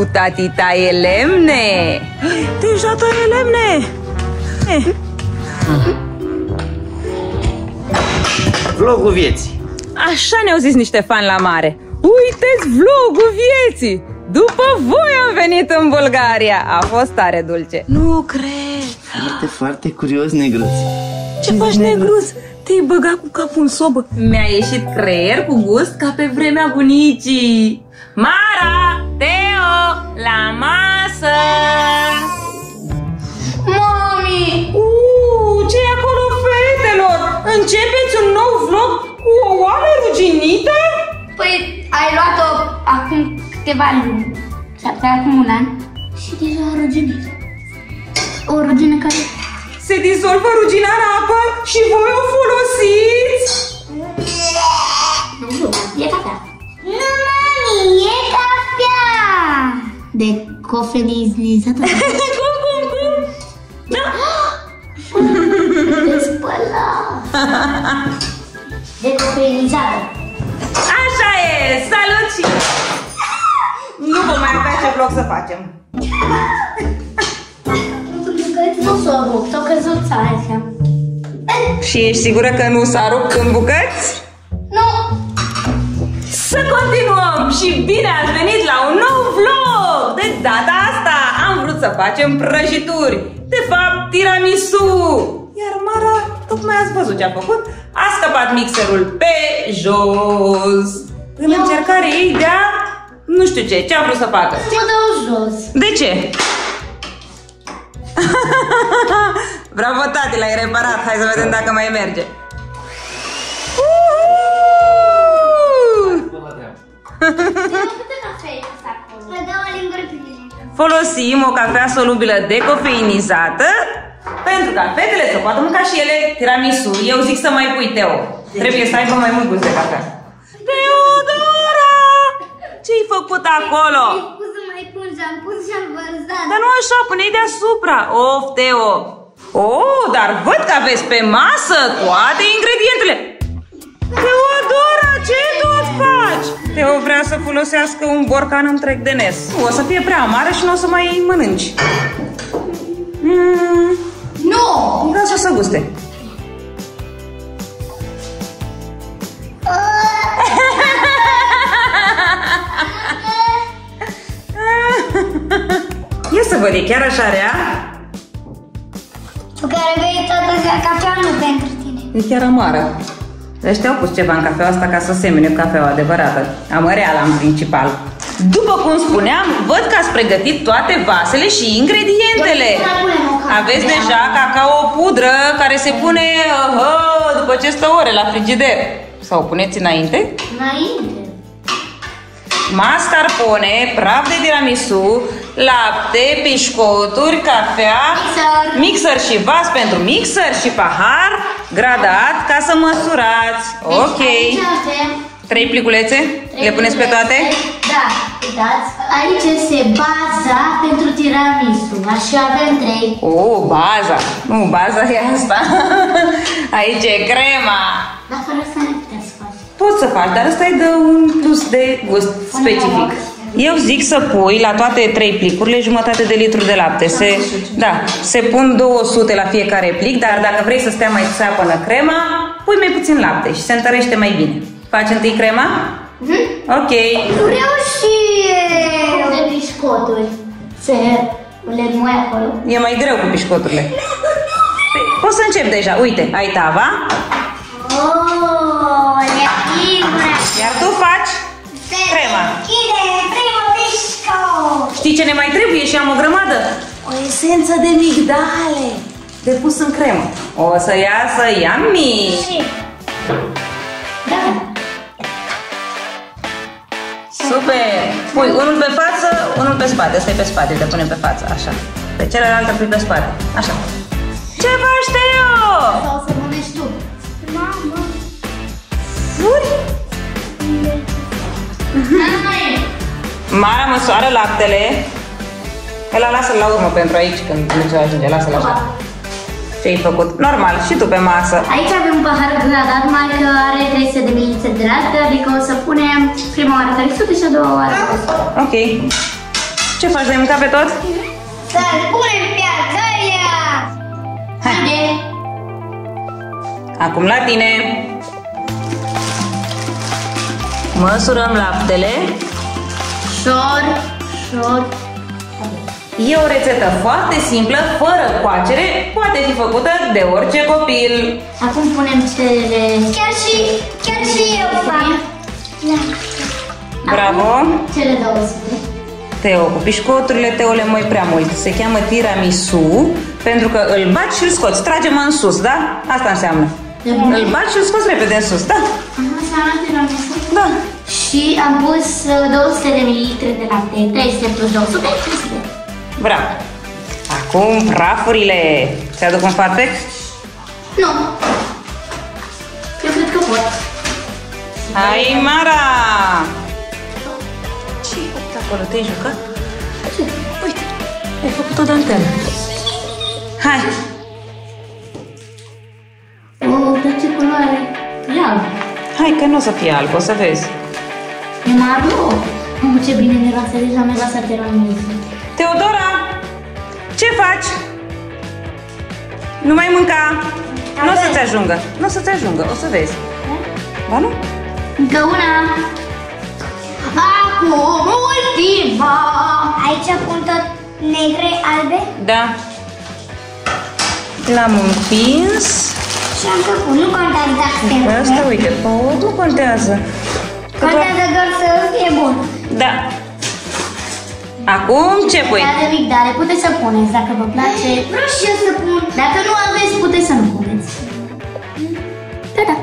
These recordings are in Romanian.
tati taie lemne. Deja taie lemne. Vlogul vieții. Așa ne-au zis niște fani la mare. Uite-ți vlogul vieții. După voi am venit în Bulgaria. A fost tare dulce. Nu cred. Foarte, foarte curios, Negruț. Ce faci, Negruț? Te-ai băgat cu capul în sobă. Mi-a ieșit creier cu gust ca pe vremea bunicii. Mara, Teo, la masă. Mami! Ce-i acolo, fetelor? Începeți un nou vlog cu o oală ruginită? Păi, ai luat-o acum câteva luni, sau pe acum un an, și deja a ruginit. O rugină care... Se dizolvă rugina în apă și voi o folosiți? Nu, e cafea. Nu, mami, e cafea! De cofeinizată. Cum? Da. De spălat. De cofeinizată. Așa e! Salut și... Nu vom mai avea ce vlog să facem. Nu s-a rupt, s-a căzut țara. Și ești sigură că nu s-a rupt în bucăți? Nu! Să continuăm și bine ați venit la un nou vlog! De data asta am vrut să facem prăjituri, de fapt tiramisu. Iar Mara, tocmai ați văzut ce a făcut? A scăpat mixerul pe jos în încercarea ei de a... nu știu ce a vrut să facă? Mă dau jos. De ce? Bravo, tati, l-ai reparat. Hai să vedem dacă mai merge. Folosim o cafea solubilă decofeinizată pentru ca fetele să poată mânca și ele tiramisu. Eu zic să mai pui, Teo. Trebuie să aibă mai mult gust de cafea. Teodora! Ce-ai făcut acolo? Am pus și-am vărzat. Dar nu așa, pune-i deasupra. Of, Teo. Oh, dar văd că aveți pe masă toate ingredientele. Teodora, ce tot faci? Teo vrea să folosească un borcan întreg de nes. O să fie prea mare și nu o să mai mănânci. Nu! Vreau să guste. Ia să văd, e chiar așa rea? Tu care bei toată cafea, nu pentru tine. E chiar amară. Ăștia au pus ceva în cafeaua asta ca să semene cu cafeaua adevărată. Amăreala în principal. După cum spuneam, văd că ați pregătit toate vasele și ingredientele. Aveți deja cacao pudră care se pune după ce stă ore la frigider. Sau o puneți înainte? Înainte. Mascarpone, praf de tiramisu, lapte, pișcoturi, cafea, mixer și vas pentru mixer și pahar gradat ca să măsurați. Ok. 3 pliculețe? Le puneți pe toate? Da, uitați. Aici este baza pentru tiramisu. Așa avem 3. Baza. Nu, baza e asta. Aici e crema. Dar fără să ne puteți să faci. Poți să faci, dar ăsta îi dă un plus de gust specific. Eu zic să pui la toate 3 plicurile jumătate de litru de lapte. Se pun 200 la fiecare plic, dar dacă vrei să stea mai țeapănă crema, pui mai puțin lapte și se întărește mai bine. Faci întâi crema? Ok. Vreau și de biscoturi. Să le moi acolo. E mai greu cu biscoturile. Poți să încep deja. Uite, ai tava. Iar tu faci crema. Știi ce ne mai trebuie? Și am o grămadă. O esență de migdale de pus în cremă. O să iasă yummy. Da. Super! Pui unul pe față, unul pe spate. Ăsta e pe spate, te punem pe față, așa. Pe celălalt îl pui pe spate, așa. Ce faci, Teo? Sau să mănânci tu. Mamă! Furi? Mara măsoară laptele. Ăla lasă-l la urmă pentru aici, când nu se ajunge, lasă-l așa. Ce-ai făcut? Normal, și tu pe masă. Aici avem un pahar gradat, mai că are 300 de mililitre de lapte, adică o să punem prima oară 300 și a doua oară. Ok. Ce faci, de mâncat pe tot? Să-l punem pe al doilea. Haide. Acum la tine. Măsurăm laptele. Șor. E o rețetă foarte simplă, fără coacere, poate fi făcută de orice copil. Acum punem cele... Chiar și eu fac. Bravo! Cele 200. Teo, cu pișcoturile Teo le moi prea mult. Se cheamă tiramisu pentru că îl baci și îl scoți. Trage-mă în sus, da? Asta înseamnă. Îl baci și îl scoți repede în sus, da? Înseamnă tiramisu? Da. Și am pus 200 de mililitri de lapte. 300 plus 200, 300. Bravo! Acum prafurile. Ți-aduc un farfec? Nu. Eu cred că pot. Hai, Mara! Ce-ai făcut acolo? Te-ai jucat? Uite, ai făcut o dantelă. Hai! De ce culoare? E alb. Hai că nu o să fie alb, o să vezi. E marru? Ce bine miroase, deja miroase tiramisu. Teodora! Ce faci? Nu mai mânca! Nu o să-ți ajungă. Nu o să-ți ajungă, o să vezi. Ba nu? Încă una. Acum ultima. Aici pun tot negre, albe? Da. L-am împins. Și am făcut. Nu contează dacă Asta, uite, nu contează. contează doar să fie bun. Da. Acum ce pui? De migdale, puteți să puneți dacă vă place. Vreau și eu să pun. Dacă nu aveți, puteți să nu puneți. Da.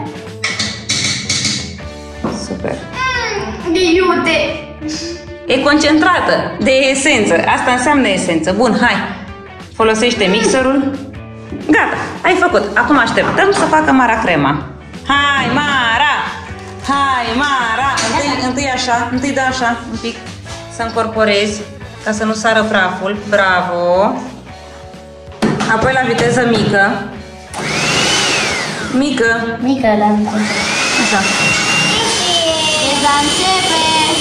Super. De iute. E concentrată de esență. Asta înseamnă esență. Bun, hai. Folosește mixerul. Gata, ai făcut. Acum așteptăm să facă Mara crema. Hai, Mara! Hai, Mara! Întâi așa, întâi dă așa, un pic, să încorporezi, ca să nu sară praful. Bravo! Apoi la viteză mică. Mică. Mică la mică. Așa. Deja începe.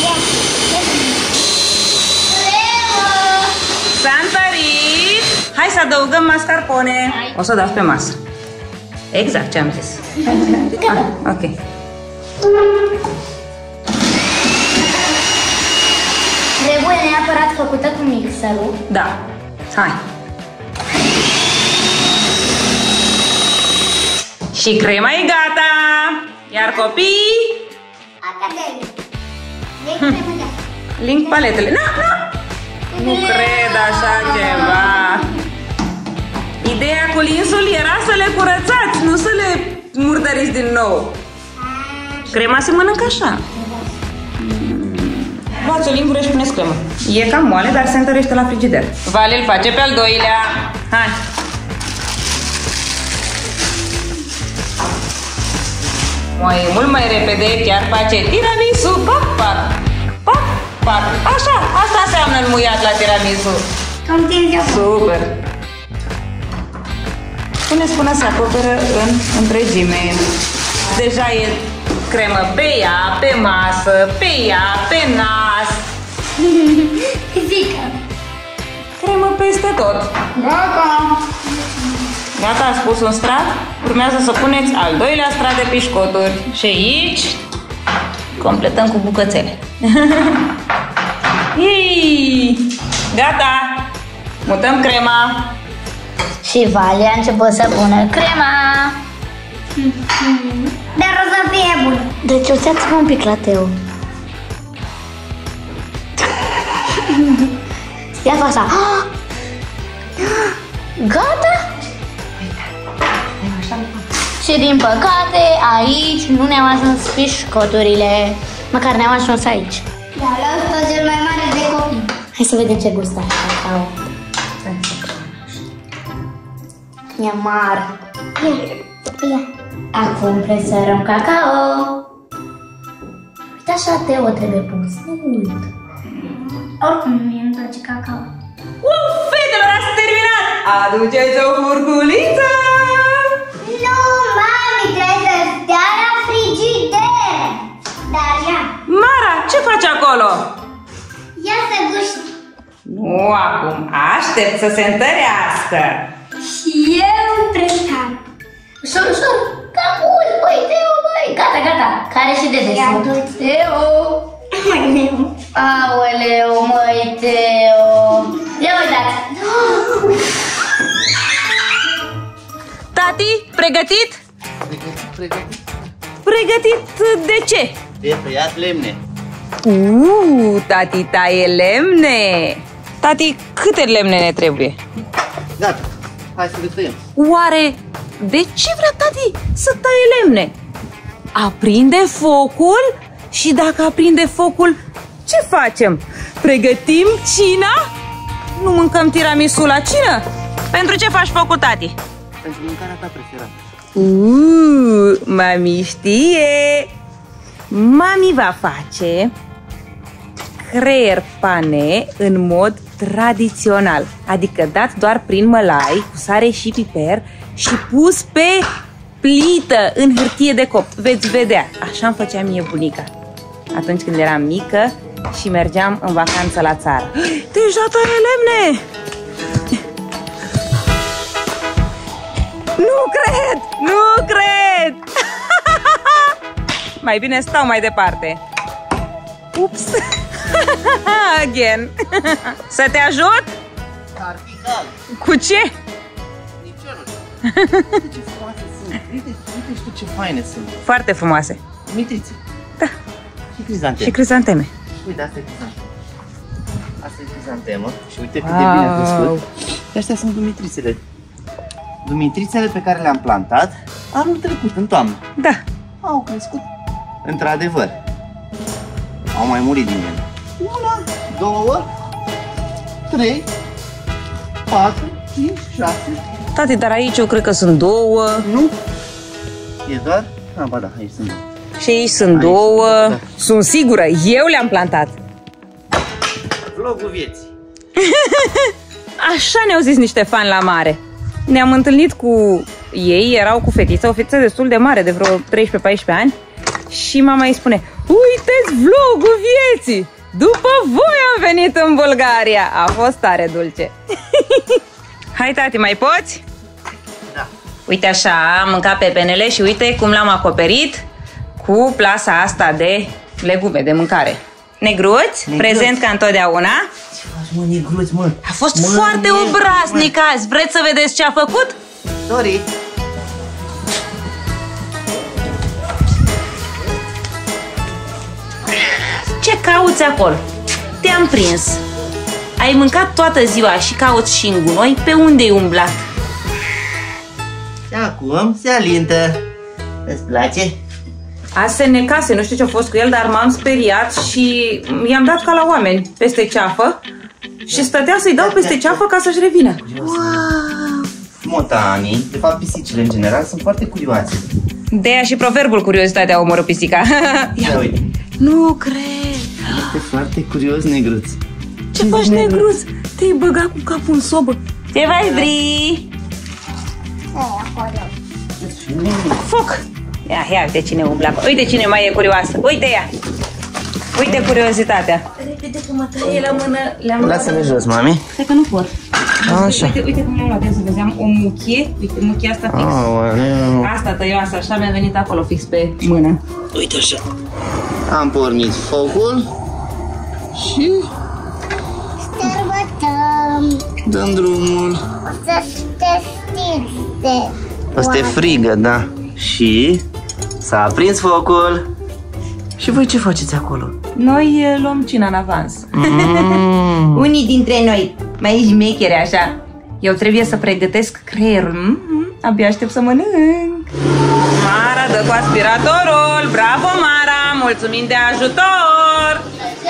S-a întărit! Hai să adăugăm mascarpone. O să o dau pe masă. Exact ce am zis. Ok. Trebuie neapărat făcută cu mixerul. Da. Hai. Și crema e gata. Iar copii... Academic. Link paletele. Nu cred așa ceva. Ideea cu linsul era să le curățați, nu să le murdăriți din nou. Crema se mănâncă așa. Luați o lingură și puneți cremă. E cam moale, dar se întărește la frigider. Vale îl face pe al doilea. Hai. Mult mai repede, chiar face tiramisu. Pac, pac, pac, pac. Așa, asta înseamnă înmuiat la tiramisu. Super. Puneți până se acoperă în întregime. Deja e cremă pe ea, pe masă, pe ea, pe nas. Zică. Cremă peste tot. Gata. Gata, ați pus un strat? Urmează să puneți al doilea strat de pișcoturi. Și aici completăm cu bucățele. Yay! Gata! Mutăm crema. Și Vale a început să pună crema. Dar o să fie bun. Deci uitați-vă un pic la Teo. Ia fă așa. Gata? Și din păcate aici nu ne-au ajuns pișcoturile. Măcar ne-au ajuns aici. Da, la cel mai mare de copii. Hai să vedem ce gust are cacao. E mare. Ia. Acum presărăm cacao. Uite așa, Teo, trebuie pus mult. Oricum mie îmi place cacao. Fetelor, ați terminat! Aduceți o furculiță! Nu, mami, trebuie să stea la frigider. Dar ia. Mara, ce faci acolo? Ia să guști. Nu Nu acum, aștept să se întărească. Și eu împrăștat. Ușor, ușor, cam mult, uite-o, băi. Gata, gata, care și de desubt. Teo. Aoleu, măi, Teo. Ia uitați. Tati, pregătit? Pregătit. Pregătit de ce? De tăiat lemne. Tati taie lemne. Tati, câte lemne ne trebuie? Gata, hai să le tăiem. Oare de ce vrea tati să taie lemne? Aprinde focul? Și dacă aprinde focul, ce facem? Pregătim cina? Nu mâncăm tiramisu la cină? Pentru ce faci focul, tati? Pentru mâncarea ta preferată. Mami știe. Mami va face creier pane în mod tradițional, adică dat doar prin mălai, cu sare și piper și pus pe plită în hârtie de copt. Veți vedea, așa îmi făcea mie bunica atunci când eram mică și mergeam în vacanță la țară. Deja taie lemne! Nu cred! Nu cred! Mai bine stau mai departe. Ups! Again! Să te ajut? Ar fi cal. Cu ce? Nici eu nu știu. Uite ce frumoase sunt. Uite și tu ce faine sunt. Foarte frumoase. Mitrițe. Da. Și crizanteme. Și crizanteme. Uite, asta e crizantemă. Asta e crizantemă. Și uite cât de bine a crescut. Astea sunt dumitrițele. Dumitrițele pe care le-am plantat anul trecut, în toamnă. Da. Au crescut. Într-adevăr. Au mai murit din ele. 1, 2, 3, 4, 5, 6. Tati, dar aici eu cred că sunt două. Nu? E doar? Ah, ba da, aici sunt două. Și aici sunt două. Da. Sunt sigură, eu le-am plantat. Vlogul vieții. Așa ne-au zis niște fani la mare. Ne-am întâlnit cu ei, erau cu fetița, o fetiță destul de mare, de vreo 13-14 ani. Și mama îi spune: uite-ți vlogul vieții! După voi am venit în Bulgaria. A fost tare dulce. Hai, tati, mai poți? Da. Uite așa, am mâncat pepenele și uite cum l-am acoperit cu plasa asta de legume, de mâncare. Negruț, prezent ca întotdeauna. Ce faci, mă, negruț, mă? A fost foarte obraznic azi. Vreți să vedeți ce a făcut? Sorry. Ce cauți acolo? Te-am prins. Ai mâncat toată ziua și cauți și în gunoi? Pe unde-i umblat? Și acum se alintă. Îți place? Azi se necase, nu știu ce a fost cu el, dar m-am speriat și i-am dat ca la oameni peste ceafă și stătea să-i dau peste ceafă ca să-și revină. Wow! Motanii, de fapt pisicile în general, sunt foarte curioase. De-aia și proverbul curiozitatea omoră pisica. Ia uite. Nu cred. Este foarte curios, negruț. Ce faci, negruț? Te-ai băgat cu capul în sobă. Ce faci, Bri? Foc! Ia uite cine umblă. Uite cine mai e curioasă. Uite ea. Uite curiozitatea. Repede că mă taie la mână. Lasă-le jos, mami. Cred că nu pot. Așa. Uite cum le-am luat. Ia să vedeam o muchie. Uite, muchia asta fix. Asta tăioasă, așa mi-a venit acolo fix pe mână. Uite așa. Am pornit focul și Sărbătăm. dăm drumul. O să te stinse. O să te frigă, da. Și s-a aprins focul. Și voi ce faceți acolo? Noi luăm cina în avans. Unii dintre noi mai șmechere așa. Eu trebuie să pregătesc creierul. Abia aștept să mănânc. Mara dă cu aspiratorul. Bravo, Mara! Mulțumim de ajutor!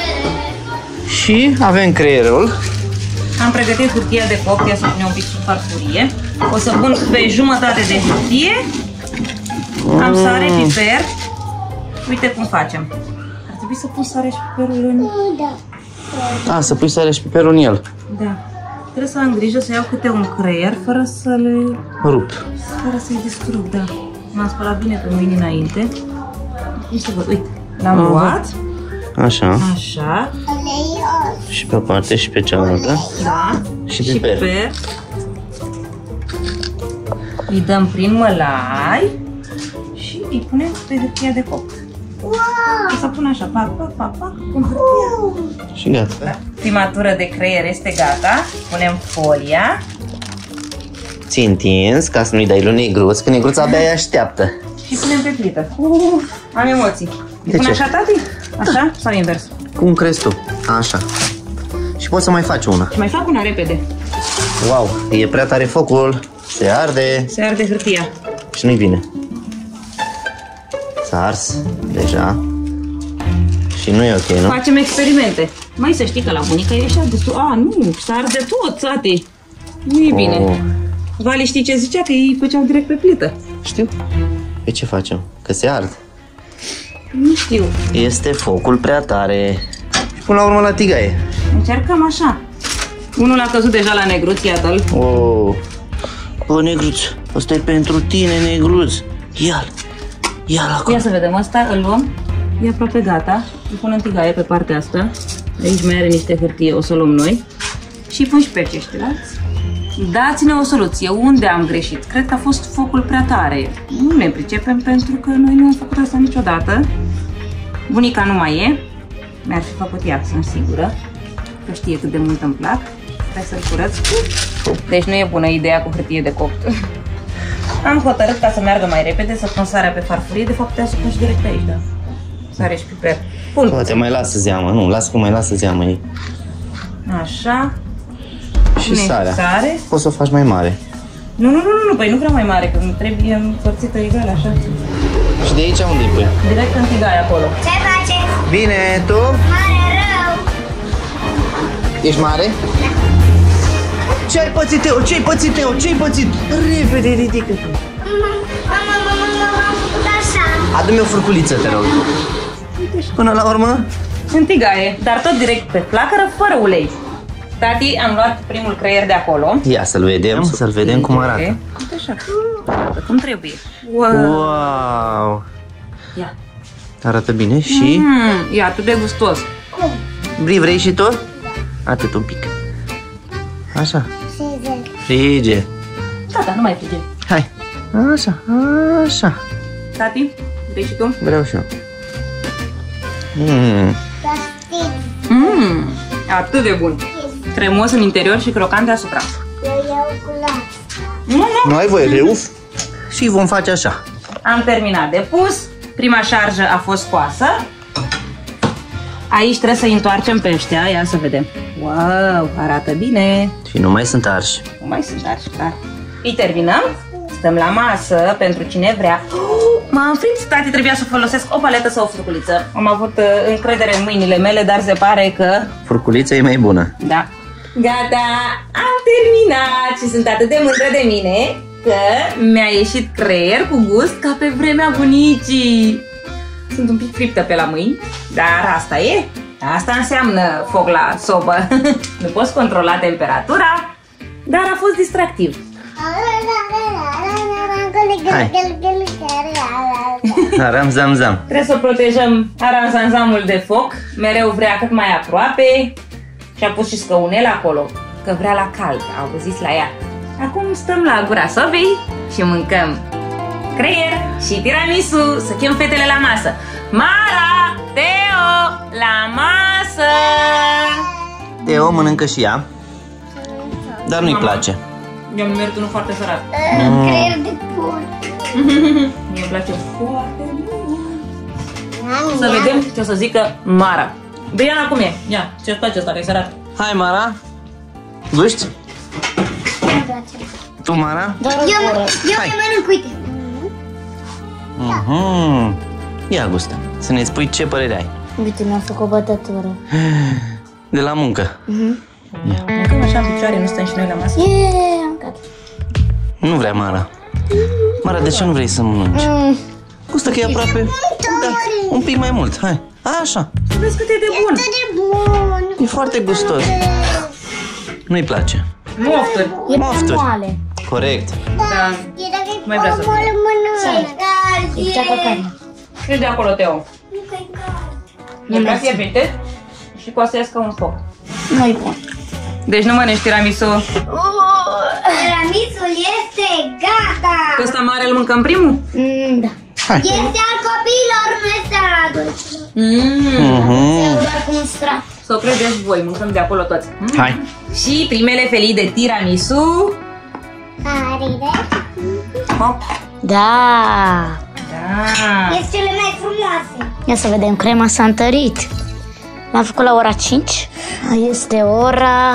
Și avem creierul. Am pregătit hârtia de copt. Ia să punem un pic sub farfurie. O să pun pe jumătate de hârtie. Am sare, piper. Uite cum facem. Ar trebui să pun sare și piperul în... Da. Să pui sare și piperul în el. Da. Trebuie să am grijă să iau câte un creier fără să le... Rup. Fără să-i distrug, da. M-am spălat bine pe mâini înainte. Uite, uite. L-am luat. Așa. Așa. Și pe o parte și pe cealaltă. Da. Și piper. Îi dăm prin mălai și îi punem pe hârtia de copt. Wow! O să pun așa, pac, pac, pac, pac, cu hârtia. Și gata. Da. Prima tură de creier este gata. Punem folia. Ți-i întins ca să nu-i dai lui Negruț, că Negruț abia îi așteaptă. Și punem pe plită. Am emoții. Îi pun așa, tati? Așa sau invers? Cum crezi tu? Așa. Și poți să mai faci una. Și mai fac una repede. Wow, e prea tare focul. Se arde. Se arde hârtia. Și nu-i bine. S-a ars deja. Și nu e ok, nu? Facem experimente. Mai să știi că la bunica e așa destul. A, nu, s-a arde tot, tati. Nu e bine. Vali, știi ce zicea? Că ei făceau direct pe plită. Știu. Pe ce facem? Că se ard. Nu știu. Este focul prea tare. Și până la urmă la tigaie. Încercăm așa. Unul a căzut deja la Negruț, iată-l. Oh. Bă, Negruț, ăsta e pentru tine, Negruț. Ia-l. Ia-l acolo. Ia să vedem, ăsta îl luăm. E aproape gata. Îl pun în tigaie pe partea asta. Aici mai are niște hârtie, o să o luăm noi. Și pun și pe aceștialalți. Dați-ne o soluție. Unde am greșit? Cred că a fost focul prea tare. Nu ne pricepem pentru că noi nu am făcut asta niciodată. Bunica nu mai e. Mi-ar fi făcut ea, sunt sigură. Că știe cât de mult îmi plac. Stai să-l curăț. Deci nu e bună ideea cu hârtie de copt. Am hotărât ca să meargă mai repede să pun sarea pe farfurie. De fapt, putea să pun și direct aici, da. Sare și piper. Pun. Poate mai lasă zeamă. Nu, lasă că mai lasă zeamă ei. Așa. Și sarea. Sare. Poți să o faci mai mare. Nu, păi nu vreau mai mare, că îmi trebuie împărțită egal, așa. Și de aici unde îi pui? Direct în tigaie acolo. Ce faceți? Bine, tu? Mare rău! Ești mare? Ce-ai pățit, Teo? Ce-ai pățit, Teo? Ce-ai pățit? Repede, ridică-te. Mama, am făcut așa. Adu-mi o furculiță, te rog. Până la urmă? În tigaie, dar tot direct pe flacără, fără ulei. Tati, am luat primul creier de acolo. Ia să-l vedem, să-l vedem cum arată. Uite așa, arată cum trebuie. Wow! Wow! Ia. Arată bine și... E atât de gustos. Vrei și tu? Atât un pic. Așa. Frige. Gata, nu mai frige. Hai. Așa, așa. Tati, vrei și tu? Vreau și eu. Atât de bun. Cremos în interior și crocant deasupra. Eu iau cu lapte. Nu ai voie de uf? Și vom face așa. Am terminat de pus. Prima șarjă a fost scoasă. Aici trebuie să-i întoarcem pe ăștia. Ia să vedem. Wow, arată bine. Și nu mai sunt arși. Nu mai sunt arși, clar. Îi terminăm. Stăm la masă pentru cine vrea. M-am fript, tati, trebuia să folosesc o paletă sau o furculiță. Am avut încredere în mâinile mele, dar se pare că... Furculița e mai bună. Da. Gata, am terminat și sunt atât de mândră de mine că mi-a ieșit creier cu gust ca pe vremea bunicii. Sunt un pic friptă pe la mâini, dar asta e. Asta înseamnă foc la sobă. Nu poți controla temperatura, dar a fost distractiv. Hai. Aram zam zam. Trebuie să protejăm aranzamul de foc. Mereu vrea cât mai aproape. Și a pus și scăunel acolo, că vrea la cald, au zis la ea. Acum stăm la gura sobei și mâncăm creier și tiramisu. Să chem fetele la masă. Mara, Teo, la masă! Teo mănâncă și ea, dar nu-i place. Eu mi merg unul foarte sărat. Creier de porc. Mie îmi place foarte mult. Să vedem ce o să zică Mara. Diana, cum e? Ia, ce-ți place ăsta, că-i sărat? Hai, Mara. Guști? Nu-mi place. Tu, Mara? Eu mai mănânc, uite. Ia gustă. Să ne spui ce părere ai. Uite, mi-am făcut o bătătură. De la muncă. Ia. Mâncăm așa în picioare, nu stăm și noi la masă? Am gata. Nu vrea Mara. Mara, de ce nu vrei să mănânci? Gustă că e aproape. Da, un pic mai mult. Hai. Așa. Să vezi cât e de bun. Bun. E foarte gustos. Nu-i place. Mofturi. E Mofturi. moale. Corect. Da. Mai vrea să fie. E cea cu carne. Și de acolo, Teo. E prea fierbinte și poate să iască un foc. Nu-i bun. Deci nu mănânci tiramisu. Tiramisul este gata. Pe ăsta mare îl mâncăm primul? Da. Hai. Este al copiilor, nu este al adulților. Doar cu un strat. Să o credeți voi, mâncăm de acolo toți. Hai. Și primele felii de tiramisu. Da. Da. Este cele mai frumoase. Ia să vedem, crema s-a întărit. L-am făcut la ora 5. Este ora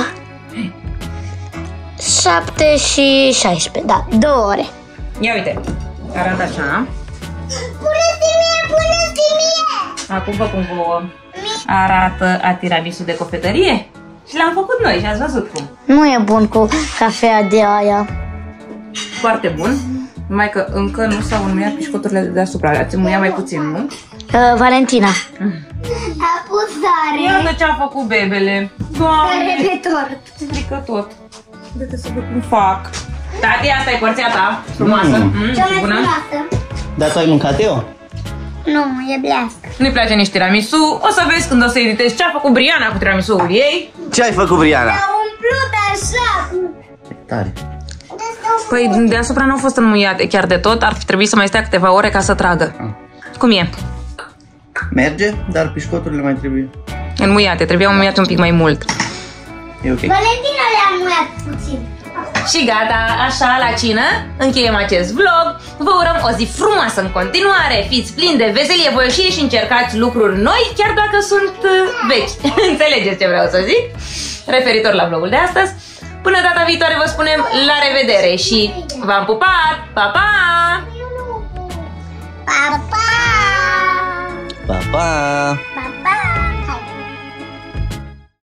7 și 16. Da, 2 ore. Ia uite, arată așa. Puneți-mi mie, puneți-mi mie! Acum vă cum vouă arată a tiramisu de cofetărie. Și l-am făcut noi și ați văzut cum. Nu e bun cu cafea de aia. Foarte bun. Numai că încă nu s-au înmuiat pișcoturile de deasupra. Ați înmuiat mai puțin, nu? Valentina. A pus sare. Iată ce-a făcut bebele. Doamne, pe tort. strică tot. Uite să văd cum fac. Tati, asta e porția ta. Frumoasă. Cea mai Bună. frumoasă. Dar tu ai mâncat eu? Nu, e blească. Nu-i place nici tiramisu. O să vezi când o să editezi ce a făcut Briana cu tiramisul ei. Ce ai făcut, Briana? A umplut așa. Tare. Păi deasupra nu au fost înmuiate chiar de tot. Ar trebui să mai stea câteva ore ca să tragă. Cum e? Merge, dar pișcoturile mai trebuie. Înmuiate, trebuiau înmuiate un pic mai mult. E ok. Valentina le-a muiat puțin. Și gata, așa la cină încheiem acest vlog. Vă urăm o zi frumoasă în continuare. Fiți plini de veselie, voioșie și încercați lucruri noi, chiar dacă sunt vechi. Înțelegeți ce vreau să zic? Referitor la vlogul de astăzi. Până data viitoare vă spunem la revedere și v-am pupat! Pa, pa! Pa, pa! Pa, pa!